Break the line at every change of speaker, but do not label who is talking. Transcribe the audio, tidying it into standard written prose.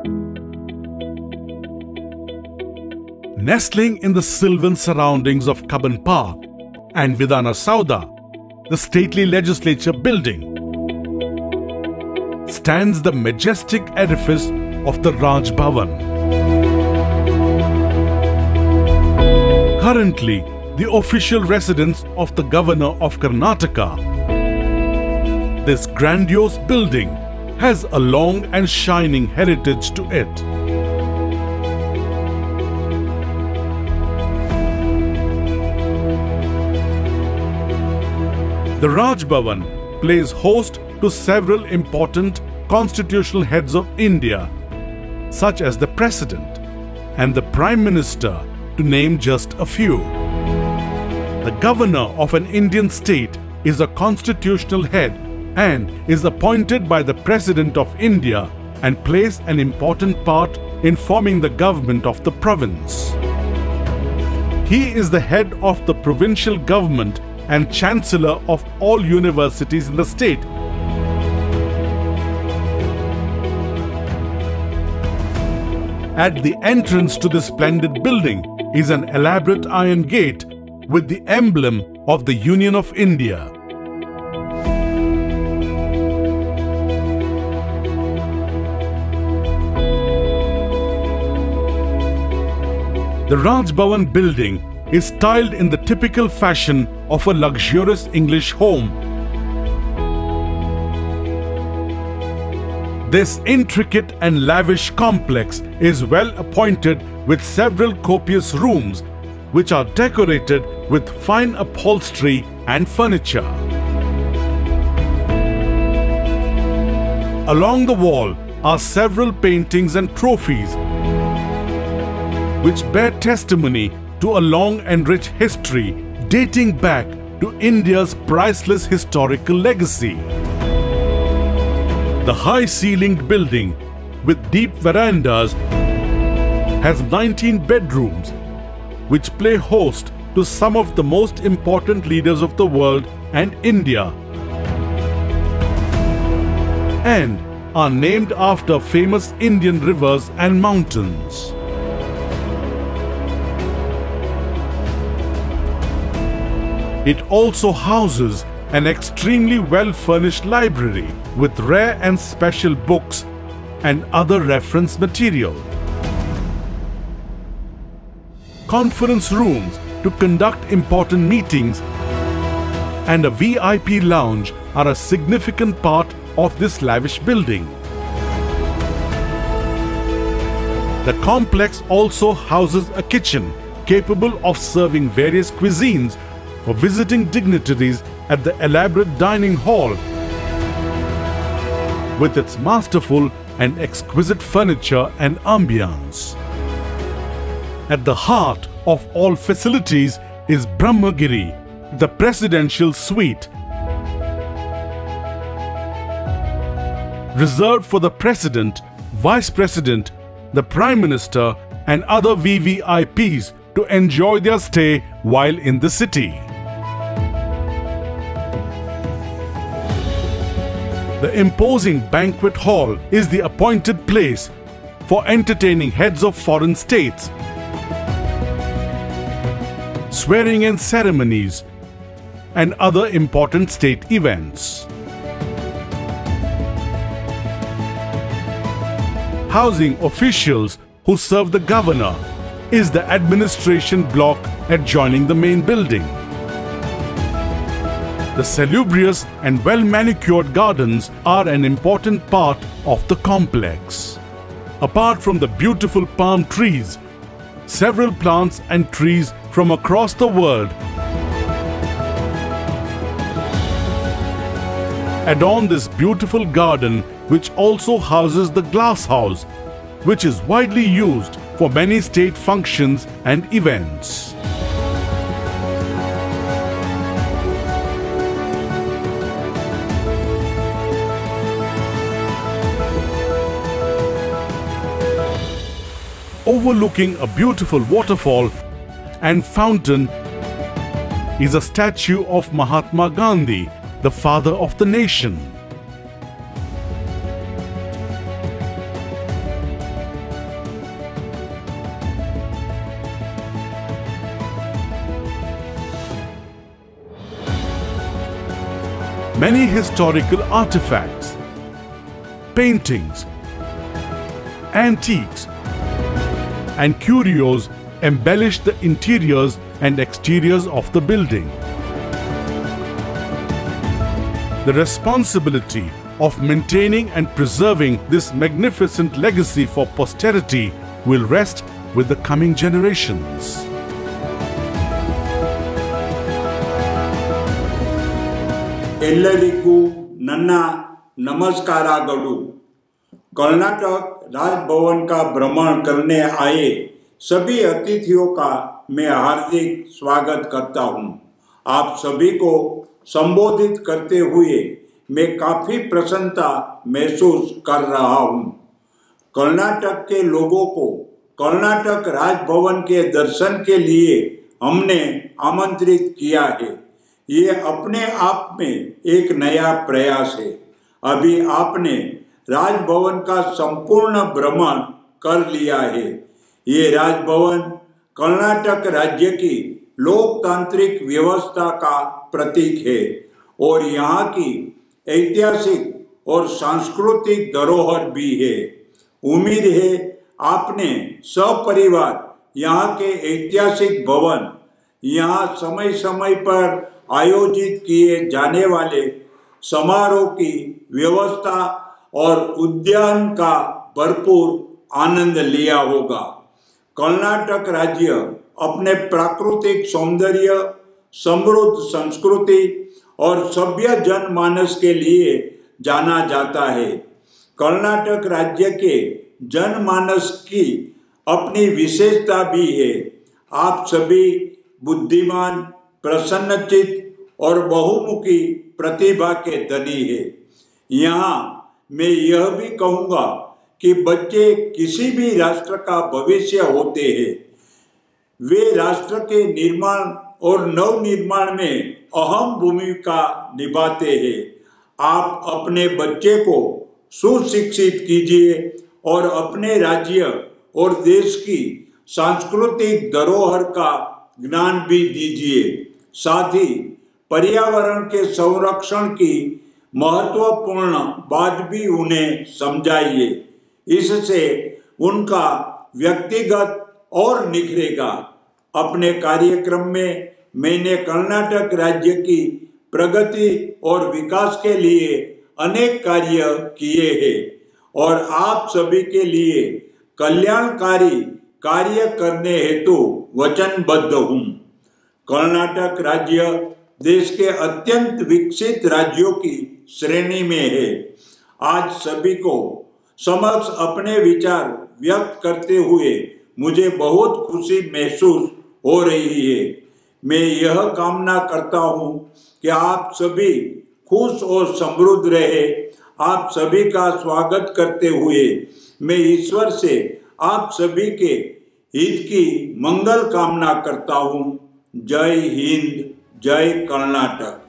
Nestling in the sylvan surroundings of Cubbon Park and Vidhana Soudha, the stately legislature building, stands the majestic edifice of the Raj Bhavan. Currently, the official residence of the Governor of Karnataka, this grandiose building has a long and shining heritage to it. The Raj Bhavan plays host to several important constitutional heads of India, such as the President and the Prime Minister, to name just a few. The Governor of an Indian state is a constitutional head and is appointed by the President of India and plays an important part in forming the government of the province. He is the head of the provincial government and Chancellor of all universities in the state. At the entrance to this splendid building is an elaborate iron gate with the emblem of the Union of India. The Raj Bhavan building is styled in the typical fashion of a luxurious English home. This intricate and lavish complex is well appointed with several copious rooms which are decorated with fine upholstery and furniture. Along the wall are several paintings and trophies which bear testimony to a long and rich history dating back to India's priceless historical legacy. The high-ceilinged building with deep verandas has 19 bedrooms which play host to some of the most important leaders of the world and India and are named after famous Indian rivers and mountains. It also houses an extremely well-furnished library with rare and special books and other reference material. Conference rooms to conduct important meetings and a VIP lounge are a significant part of this lavish building. The complex also houses a kitchen capable of serving various cuisines for visiting dignitaries at the elaborate dining hall with its masterful and exquisite furniture and ambience. At the heart of all facilities is Brahmagiri, the presidential suite, reserved for the President, Vice President, the Prime Minister and other VVIPs to enjoy their stay while in the city. The imposing banquet hall is the appointed place for entertaining heads of foreign states, swearing-in ceremonies, and other important state events. Housing officials who serve the governor is the administration block adjoining the main building. The salubrious and well-manicured gardens are an important part of the complex. Apart from the beautiful palm trees, several plants and trees from across the world adorn this beautiful garden, which also houses the glass house, which is widely used for many state functions and events. Overlooking a beautiful waterfall and fountain is a statue of Mahatma Gandhi, the father of the nation. Many historical artifacts, paintings, antiques, and curios embellish the interiors and exteriors of the building. The responsibility of maintaining and preserving this magnificent legacy for posterity will rest with the coming generations.
ಎಲ್ಲರಿಗೂ ನನ್ನ नमस्कारागलु। कर्नाटक राज भवन का भ्रमण करने आए सभी अतिथियों का मैं हार्दिक स्वागत करता हूं। आप सभी को संबोधित करते हुए मैं काफी प्रसन्नता महसूस कर रहा हूं। कर्नाटक के लोगों को कर्नाटक राज भवन के दर्शन के लिए हमने आमंत्रित किया है। ये अपने आप में एक नया प्रयास है। अभी आपने राजभवन का संपूर्ण भ्रमण कर लिया है। ये राजभवन कर्नाटक राज्य की लोकतांत्रिक व्यवस्था का प्रतीक है और यहाँ की ऐतिहासिक और सांस्कृतिक धरोहर भी है। उम्मीद है आपने सपरिवार यहाँ के ऐतिहासिक भवन, यहाँ समय समय पर आयोजित किए जाने वाले समारोह की व्यवस्था और उद्यान का भरपूर आनंद लिया होगा। कर्नाटक राज्य अपने प्राकृतिक सौंदर्य, समृद्ध संस्कृति और सभ्य जनमानस के लिए जाना जाता है। कर्नाटक राज्य के जनमानस की अपनी विशेषता भी है। आप सभी बुद्धिमान, प्रसन्नचित्त और बहुमुखी प्रतिभा के धनी है। यहाँ मैं यह भी कहूँगा कि बच्चे किसी भी राष्ट्र का भविष्य होते हैं। वे राष्ट्र के निर्माण और नवनिर्माण में अहम भूमिका निभाते हैं। आप अपने बच्चे को सुशिक्षित कीजिए और अपने राज्य और देश की सांस्कृतिक धरोहर का ज्ञान भी दीजिए। साथ ही पर्यावरण के संरक्षण की महत्वपूर्ण बात भी उन्हें समझाइए। इससे उनका व्यक्तिगत और निखरेगा। अपने कार्यक्रम में मैंने कर्नाटक राज्य की प्रगति और विकास के लिए अनेक कार्य किए हैं और आप सभी के लिए कल्याणकारी कार्य करने हेतु वचनबद्ध हूँ। कर्नाटक राज्य देश के अत्यंत विकसित राज्यों की श्रेणी में है। आज सभी को समक्ष अपने विचार व्यक्त करते हुए मुझे बहुत खुशी महसूस हो रही है। मैं यह कामना करता हूँ कि आप सभी खुश और समृद्ध रहे। आप सभी का स्वागत करते हुए मैं ईश्वर से आप सभी के हित की मंगल कामना करता हूँ। जय हिंद, जय कर्नाटक।